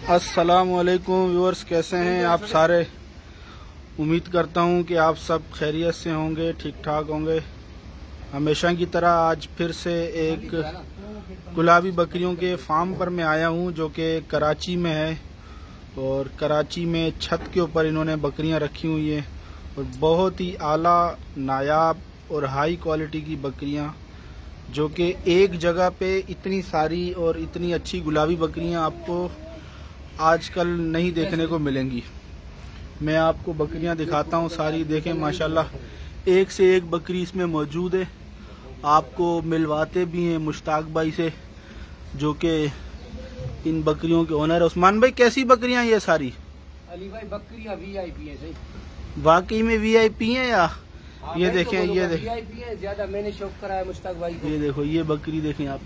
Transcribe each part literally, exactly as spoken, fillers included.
अस्सलामुअलैकुम व्यूअर्स, कैसे हैं आप सारे। उम्मीद करता हूं कि आप सब खैरियत से होंगे, ठीक ठाक होंगे। हमेशा की तरह आज फिर से एक गुलाबी बकरियों के फार्म पर मैं आया हूं, जो कि कराची में है। और कराची में छत के ऊपर इन्होंने बकरियां रखी हुई हैं और बहुत ही आला, नायाब और हाई क्वालिटी की बकरियां, जो कि एक जगह पे इतनी सारी और इतनी अच्छी गुलाबी बकरियां आपको आजकल नहीं देखने को मिलेंगी। मैं आपको बकरियां दिखाता हूं सारी, देखें माशाल्लाह, एक से एक बकरी इसमें मौजूद है। आपको मिलवाते भी हैं मुश्ताक भाई से, जो कि इन बकरियों के ओनर है। उस्मान भाई, कैसी बकरियां ये सारी? अली भाई, बकरियां वीआईपी है। सही वाकई में वीआईपी हैं या? हाँ, ये देखें, तो ये देखें, वीआईपी है। ज्यादा मैंने शौक कराया मुश्ताक भाई को। ये देखो, ये बकरी देखें आप।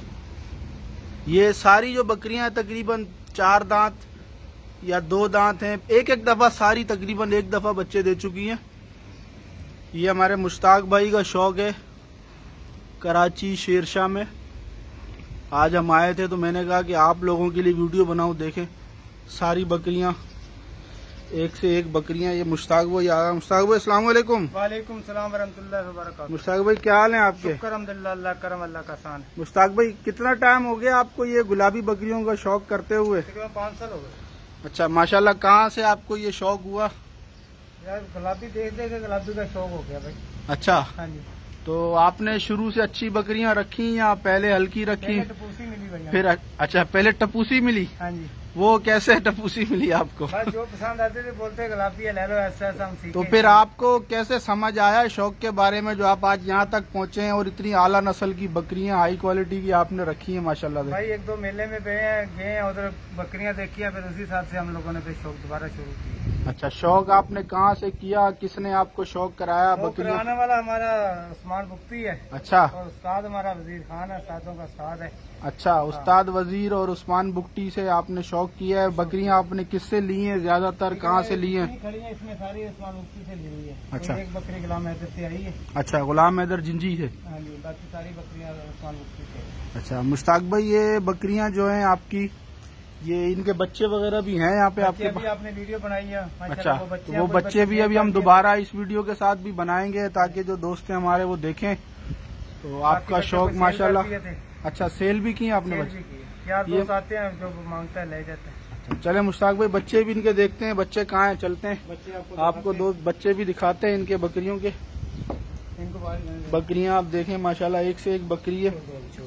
ये सारी जो बकरियां तकरीबन चार दांत या दो दांत हैं, एक एक दफा सारी तकरीबन एक दफा बच्चे दे चुकी हैं। ये हमारे मुश्ताक भाई का शौक है, कराची शेरशाह में। आज हम आए थे तो मैंने कहा कि आप लोगों के लिए वीडियो बनाऊं। देखें सारी बकरियां, एक से एक बकरियां। ये मुश्ताक भाई आ गया। मुश्ताक भाई, अस्सलाम वालेकुम। वालेकुम सलाम वरहमतुल्लाहि वबरकातुहू। मुश्ताक भाई, क्या हाल है आपके? शुक्र अल्हम्दुलिल्लाह, अल्लाह करम, अल्लाह का एहसान। मुश्ताक भाई, कितना टाइम हो गया आपको ये गुलाबी बकरियों का शौक करते हुए? तकरीबन पाँच साल हो गए। अच्छा माशाल्लाह, कहाँ से आपको ये शौक हुआ? यार गुलाबी देख देख के गुलाबी का शौक हो गया भाई। अच्छा, हाँ जी। तो आपने शुरू से अच्छी बकरियां रखी या पहले हल्की रखी? टपूसी मिली भैया। फिर अच्छा, पहले टपूसी मिली। हाँ जी। वो कैसे टपूसी मिली आपको? बस जो पसंद आते थे बोलते गुलाबी है, ले लो, ऐसा ऐसा हम सीखे। तो फिर आपको कैसे समझ आया शौक के बारे में, जो आप आज यहाँ तक पहुँचे हैं और इतनी आला नस्ल की बकरियां हाई क्वालिटी की आपने रखी है माशाल्लाह से? भाई एक दो मेले में गए हैं गए हैं उधर बकरियां देखी हैं, फिर उसी हिसाब से हम लोगों ने फिर शौक दोबारा शुरू किया। अच्छा, शौक आपने कहाँ से किया, किसने आपको शौक कराया? बकरियां कराने वाला हमारा उस्मान बुख्ती है। अच्छा, और उस्ताद हमारा वजीर खान है, उस्तादों का उस्ताद है। अच्छा, उस्ताद वजीर और उस्मान बुख्ती से आपने शौक किया है। बकरियां आपने किससे ली हैं, ज्यादातर कहाँ से ली हैं? खड़ी है इसमें सारी उस्मान बुख्ती से ली हुई है। अच्छा। एक बकरी गुलाम हैदर से आई है। अच्छा, गुलाम हैदर जिंजी से। हाँ जी, बाकी सारी बकरियां उस्मान बुख्ती से। अच्छा मुश्ताक भाई, ये बकरियां जो हैं आपकी, ये इनके बच्चे वगैरह भी हैं यहाँ पे आपके पास? आपने वीडियो बनाई है। अच्छा, वो बच्चे, तो वो बच्चे भी अभी हम दोबारा इस वीडियो के साथ भी बनाएंगे, ताकि जो दोस्त हैं हमारे वो देखें। तो आपका शौक माशाल्लाह। अच्छा, सेल भी किए आपने बच्चे? यार दोस्त आते हैं, जो मांगता है ले जाते हैं। अच्छा, चले मुश्ताक भाई, बच्चे भी इनके देखते हैं। बच्चे कहाँ हैं, चलते हैं, बच्चे आपको आपको दोस्त बच्चे भी दिखाते हैं इनके बकरियों के। इनको बकरियां आप देखें माशाल्लाह, एक से एक बकरी है।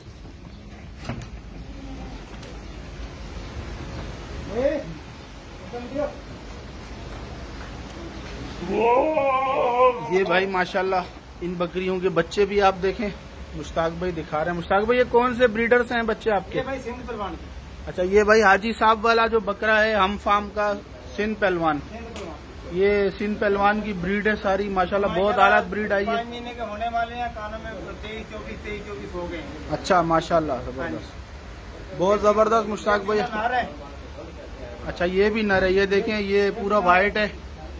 ये भाई माशाल्लाह, इन बकरियों के बच्चे भी आप देखें, मुश्ताक भाई दिखा रहे हैं। मुश्ताक भाई, ये कौन से ब्रीडर्स हैं बच्चे आपके? ये भाई सिंध पहलवान के। अच्छा, ये भाई हाजी साहब वाला जो बकरा है हम फार्म का, सिंध पहलवान। ये सिंध पहलवान की ब्रीड है सारी माशाल्लाह, बहुत आला ब्रीड आई है। महीने के होने वाले हैं, कानों में तेईस चौबीस तेईस चौबीस हो गए। अच्छा माशाल्लाह, जबरदस्त, बहुत जबरदस्त मुश्ताक भाई। अच्छा, ये भी नर है, ये देखें, ये पूरा वाइट है।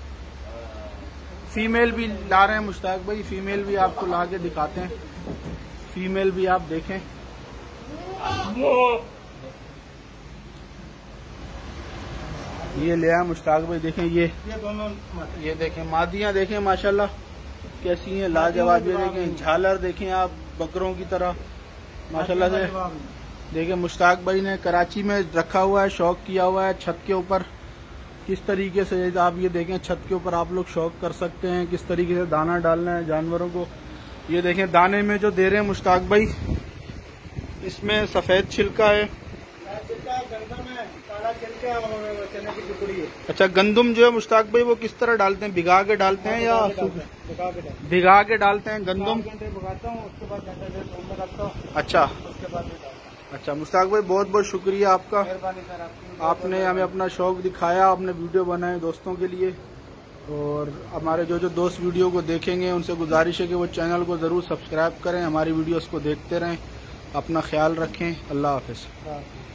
फीमेल भी ला रहे हैं मुश्ताक भाई, फीमेल भी आपको ला के दिखाते हैं। फीमेल भी आप देखें, ये ले आया मुश्ताक भाई, देखें ये ये दोनों ये देखें मादियां, देखें माशाल्लाह कैसी हैं, लाजवाब। ये देखें झालर, देखें आप बकरों की तरह माशाल्लाह से। देखिए मुश्ताक भाई ने कराची में रखा हुआ है, शौक किया हुआ है छत के ऊपर। किस तरीके से आप ये देखें, छत के ऊपर आप लोग शौक कर सकते हैं, किस तरीके से दाना डालना है जानवरों को। ये देखें दाने में जो दे रहे हैं मुश्ताक भाई, इसमें सफेद छिलका है। अच्छा, गंदम जो है मुश्ताक भाई, वो किस तरह डालते हैं, भिगा के डालते हैं या भिगा के डालते हैं गंदम? अच्छा अच्छा मुश्ताक भाई, बहुत बहुत शुक्रिया आपका, आपने हमें अपना शौक दिखाया, आपने वीडियो बनाए दोस्तों के लिए। और हमारे जो जो दोस्त वीडियो को देखेंगे उनसे गुजारिश है कि वो चैनल को ज़रूर सब्सक्राइब करें, हमारी वीडियोस को देखते रहें। अपना ख्याल रखें, अल्लाह हाफिज़।